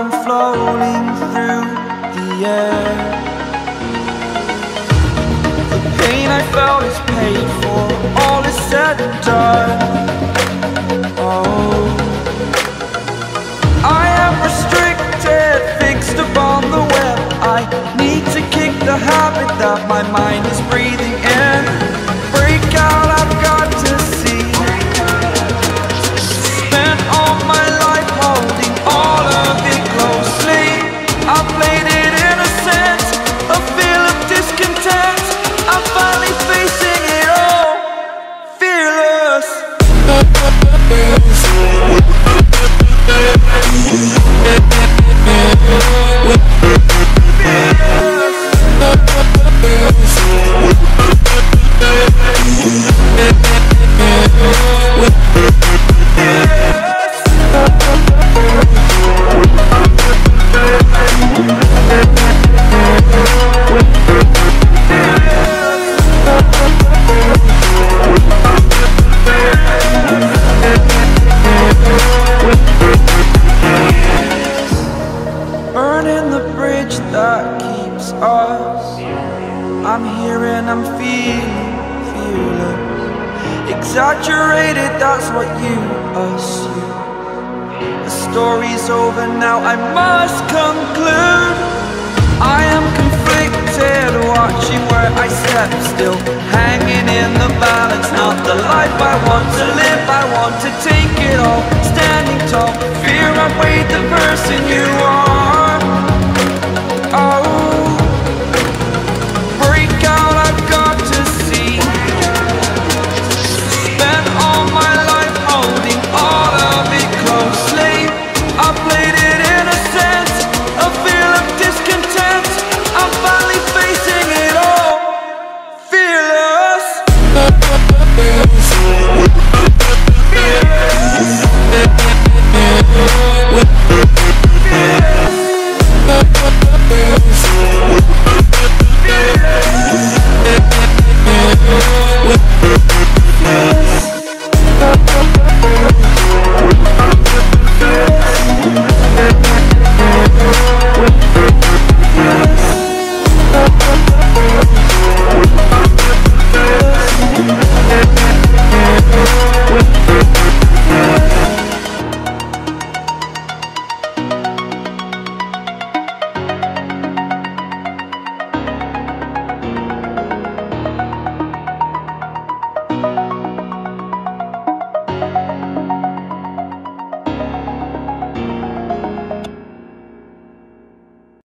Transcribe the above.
I'm floating through the air. The pain I felt is paid for, all is said and done. Oh, I am restricted, fixed upon the web. I need to kick the habit that my mind is breathing in. Break out, I've got to see. Spent all my life holding all of it closely. I played it innocent, a feel of discontent. I'm finally facing it all, fearless. Burning the bridge that keeps us. I'm here and I'm feeling fearless. Exaggerated, that's what you assume. The story's over now, I must conclude. I am conflicted, watching where I step still, hanging in the balance. Not the life I want to live, I want to take it all. Standing tall, fear I weighed the person you are.